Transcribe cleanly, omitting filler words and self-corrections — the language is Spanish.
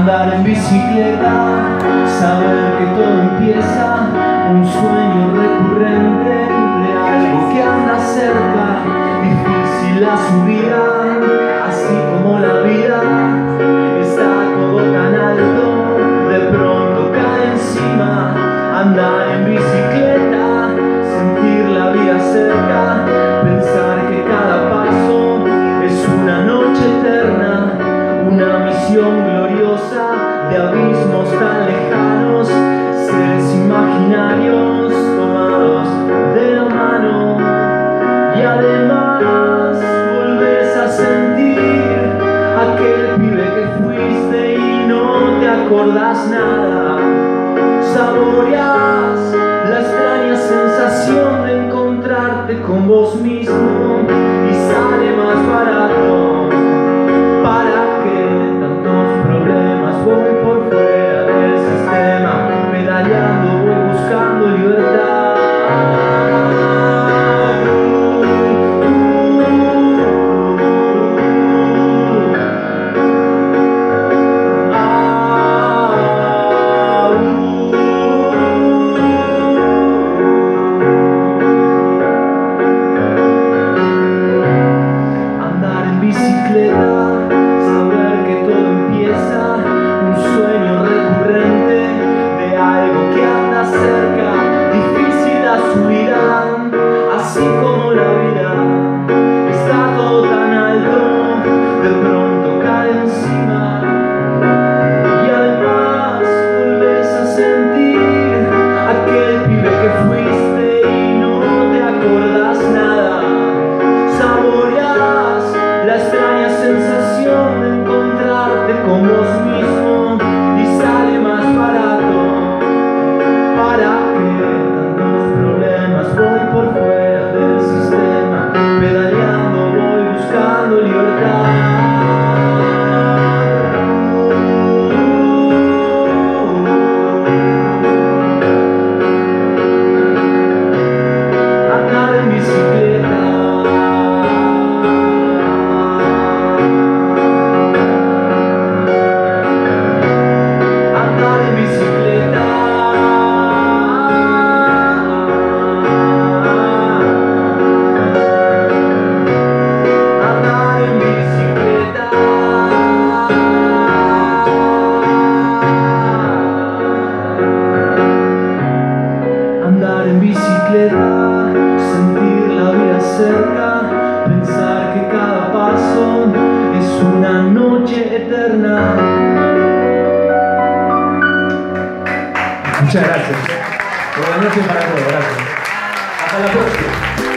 Andar en bicicleta, saber que todo empieza, un sueño recurrente de algo que anda cerca, difícil la subida, así como la vida, está todo tan alto, de pronto cae encima. Andar en bicicleta, sentir la vida cerca, pensar que cada paso es una noche eterna, una misión gloriosa de abismos tan lejanos, seres imaginarios tomados de la mano. Y además volvés a sentir aquel pibe que fuiste y no te acordás nada. Saboreás la extraña sensación de encontrarte con vos mismo y sale más barato. ¿Para qué tantos problemas? Voy por fuera del sistema, pedaleando, voy buscando libertad. Saber que todo empieza, un sueño recurrente de algo que anda cerca, difícil la subida, así como la vida, está todo tan alto, de pronto cae encima. Y además volvés a sentir aquel pibe que fuiste y no te acordás nada. Saboreás la extraña sensación de encontrarte con vos mismo y sale más barato. ¿Para qué tantos problemas? Voy por fuera del sistema, pedaleando, voy buscando libertad. Andar en bicicleta, andar en bicicleta, sentir la vida cerca, pensar que cada paso es una noche eterna. Muchas gracias. Buenas noches para todos. Gracias. Hasta la próxima.